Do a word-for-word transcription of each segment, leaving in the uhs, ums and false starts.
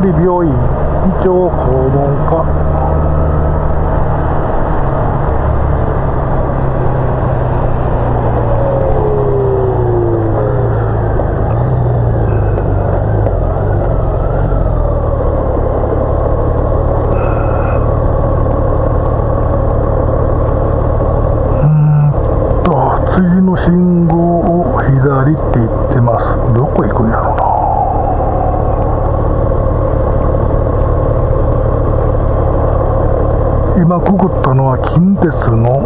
理病院胃腸肛門科。次の信号を左って言ってます。どこ行くんやろうな。今くぐったのは近鉄の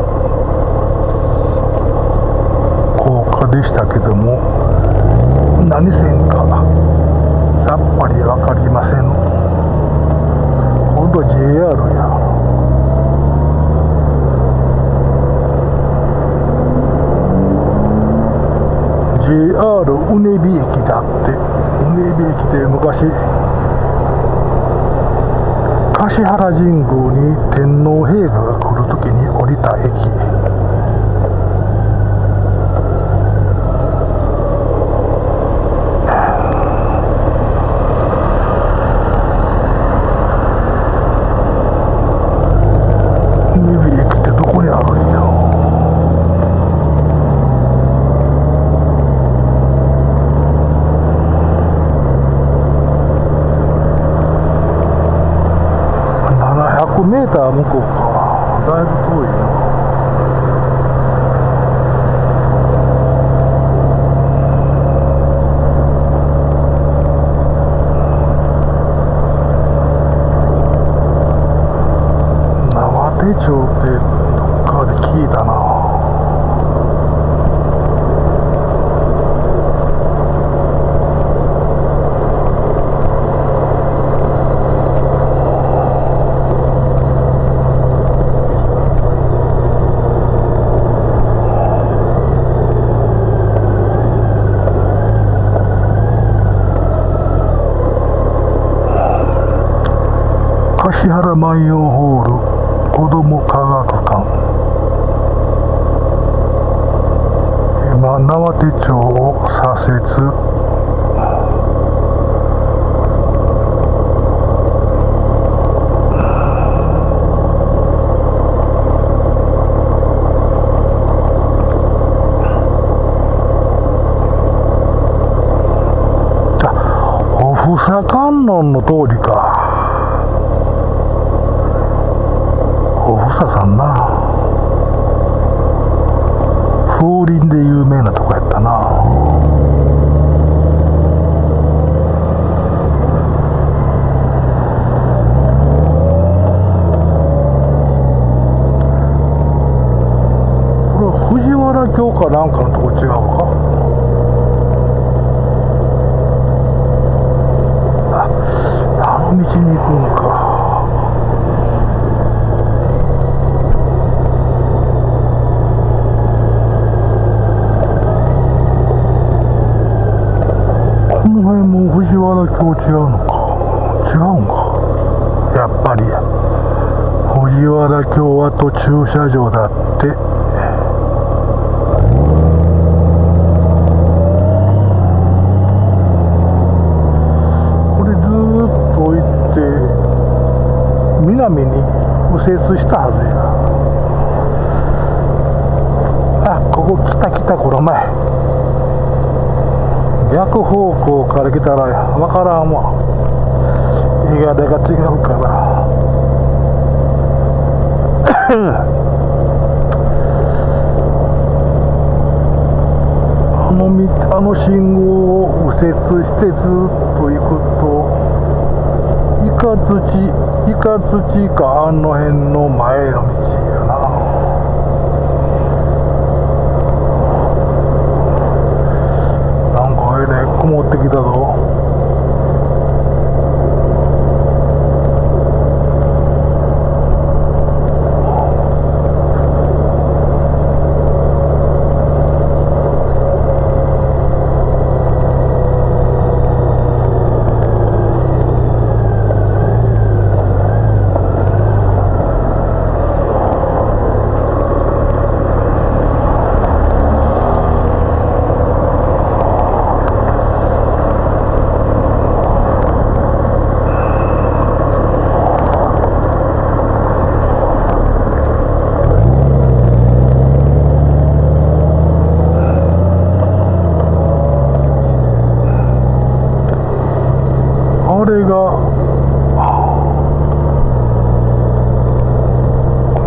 高架でしたけども、何線かさっぱり分かりません。今度 ジェイアール や。ジェイアール うねび駅だって。うねび駅で昔橿原神宮に天皇陛下が来るときに降りた駅。うねび駅ってどこにあるんや。ひゃくメーター向こうか。だいぶ遠いな。縄手町ってどっかで聞いたな。橿原万葉ホール子ども科学館。今縄手町を左折。あ、おふさ観音の通りか。おふささんな、風鈴で有名なとこやったな。これは藤原京かなんかのとこ違うか。あ、あの道に行くんか。この辺も藤原京違うのか。違うんか。やっぱり藤原京跡駐車場だって。これずーっと行って南に右折したはずや。あ、ここ来た来た。この前逆方向から来たらわからんわ。絵柄が違うから。あの道、あの信号を右折してずっと行くと、イカ土イカ土かあの辺の前の道やな。曇ってきたぞ。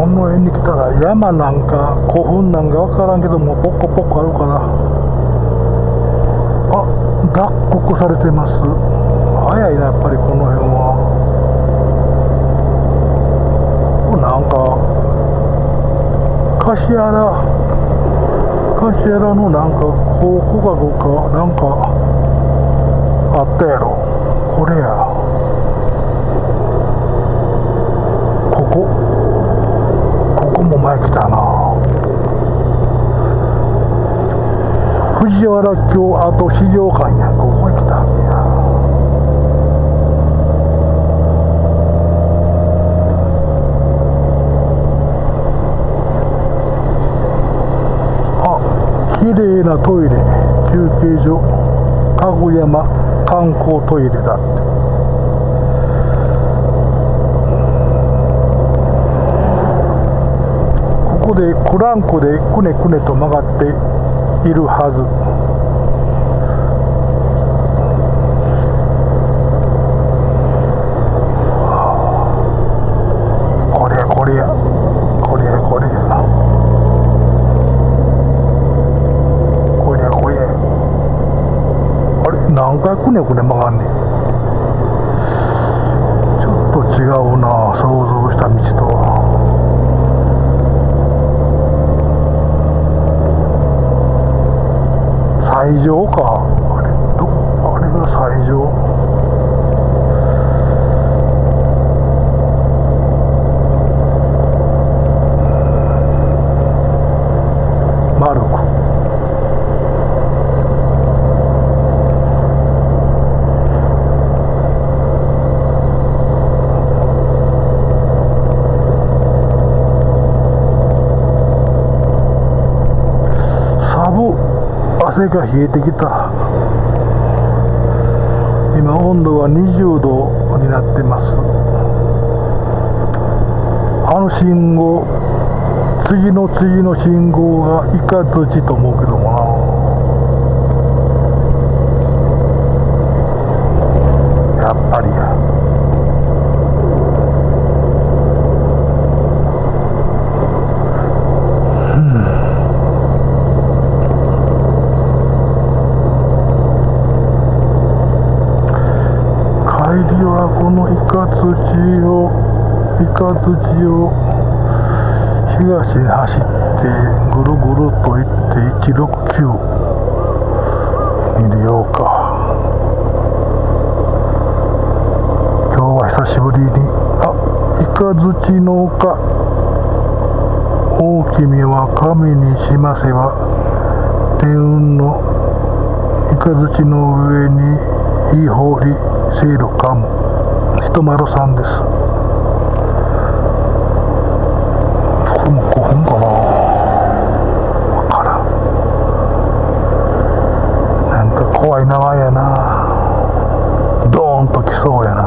この辺に来たら山なんか古墳なんか分からんけどもポコポコあるから、あ、脱穀されてます。早いなやっぱりこの辺は。なんか橿原橿原のなんか考古学かなんかあったやろ。これや、ここここも前来たな。藤原京跡資料館や。ここに来たんや。綺麗なトイレ、休憩所、かぐやま観光トイレだって。ここでクランクでくねくねと曲がっているはず。これやこれやこれやこれや。何回くねくね曲がんねん。ちょっと違うな想像した道とは。西条か、あれどあれが西条。丸く汗が冷えてきた。今温度はにじゅうどになってます。あの信号、次の次の信号がイカズチと思うけどもな。やっぱりや。このイカズチをイカズチを東に走ってぐるぐるっと行っていちろくきゅうに出ようか。今日は久しぶりに、あ、イカズチの丘、大君は神にしませば天雲のイカズチの上にいいほりせるかも。ひとまるさんです。これも古墳かな、わからん。なんか怖い名前やな。ドーンと来そうやな。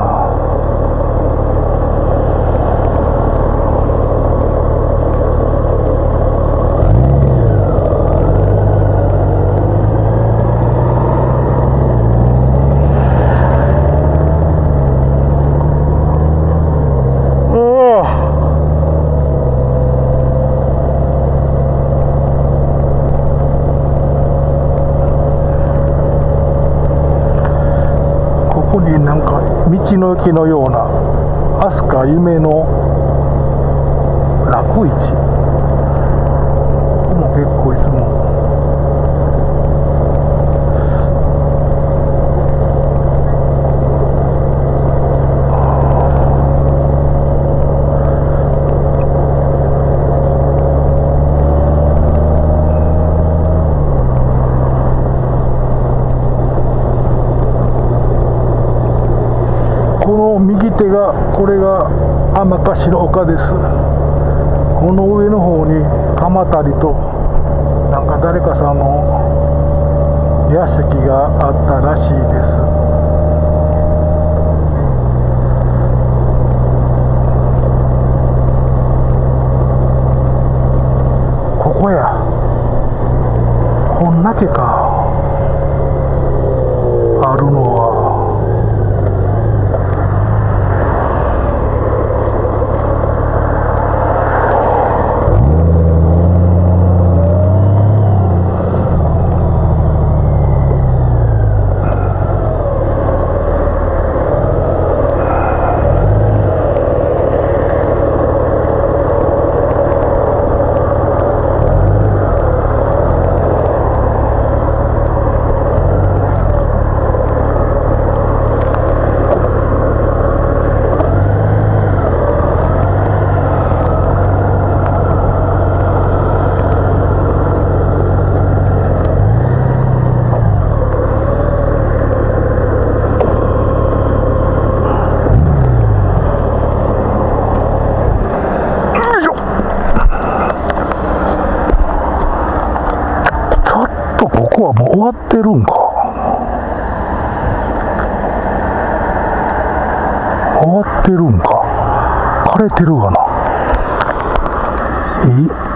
なんか道の駅のような飛鳥夢の楽市、ここも結構いつも右手が、これが天橋岡です。この上の方に鎌足となんか誰かさんの屋敷があったらしいです。ここや、こんだけかあるのは。 こはもう終わってるんか。終わってるんか。枯れてるがな。いい